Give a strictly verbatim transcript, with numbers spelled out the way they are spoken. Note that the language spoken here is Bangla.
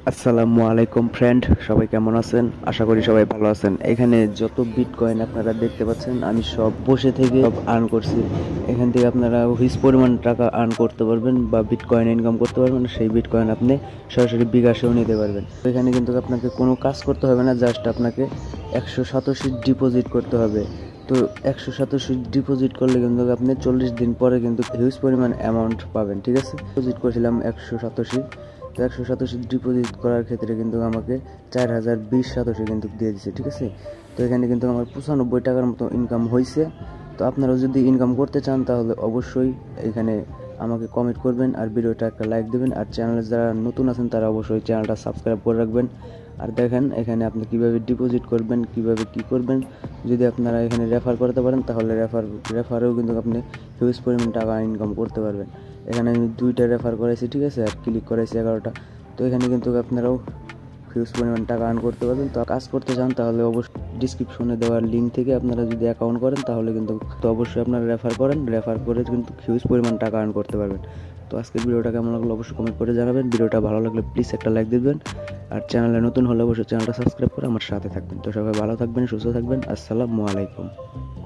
আসসালামু আলাইকুম ফ্রেন্ড, সবাই কেমন আছেন? আশা করি সবাই ভালো আছেন। এখানে যত বিটকয়েন আপনারা দেখতে পাচ্ছেন আমি সব বসে থেকে সব আর্ন করছি। এখান থেকে আপনারা হিউজ পরিমাণ টাকা আর্ন করতে পারবেন বা বিটকয়েন ইনকাম করতে পারবেন। সেই বিটকয়েন আপনি সরাসরি বিকাশেও নিতে পারবেন। এখানে কিন্তু আপনাকে কোনো কাজ করতে হবে না, জাস্ট আপনাকে একশো সাতাশি ডিপোজিট করতে হবে। তো একশো সাতাশি ডিপোজিট করলে কিন্তু আপনি চল্লিশ দিন পরে কিন্তু হিউজ পরিমাণ অ্যামাউন্ট পাবেন। ঠিক আছে, ডিপোজিট করেছিলাম একশো সাতাশি। তো একশো সাতাশি ডিপোজিট করার ক্ষেত্রে কিন্তু আমাকে চার হাজার বিশ সাতাশি কিন্তু দিয়ে দিচ্ছে। ঠিক আছে, তো এখানে কিন্তু আমার পঁচানব্বই টাকার মতো ইনকাম হয়েছে। তো আপনারাও যদি ইনকাম করতে চান তাহলে অবশ্যই এখানে আমাকে কমেন্ট করবেন আর ভিডিওটা একটা লাইক দেবেন। আর চ্যানেলে যারা নতুন আছেন তারা অবশ্যই চ্যানেলটা সাবস্ক্রাইব করে রাখবেন। আর দেখেন এখানে আপনি কিভাবে ডিপোজিট করবেন, কিভাবে কি করবেন। যদি আপনারা এখানে রেফার করতে পারেন তাহলে রেফার রেফারেও কিন্তু আপনি হিউজ পরিমাণ টাকা ইনকাম করতে পারবেন। এখানে আমি দুইটা রেফার করেছি, ঠিক আছে, আর ক্লিক করেছি এগারোটা। তো এখানে কিন্তু আপনারাও হিউজ পরিমাণ টাকা আর্ন করতে পারবেন। তো কাজ করতে চান তাহলে অবশ্যই ডিসক্রিপশনে দেওয়ার লিঙ্ক থেকে আপনারা যদি অ্যাকাউন্ট করেন তাহলে কিন্তু তো অবশ্যই আপনারা রেফার করেন, রেফার করে কিন্তু হিউজ পরিমাণ টাকা আর্ন করতে পারবেন। তো আজকের ভিডিওটা কেমন লাগলো অবশ্যই কমেন্ট করে জানাবেন। ভিডিওটা ভালো লাগলে প্লিজ একটা লাইক দিবেন। আর চ্যানেলে নতুন হলে অবশ্যই চ্যানেলটা সাবস্ক্রাইব করে আমার সাথে থাকবেন। তো সবাই ভালো থাকবেন, সুস্থ থাকবেন। আসসালামু আলাইকুম।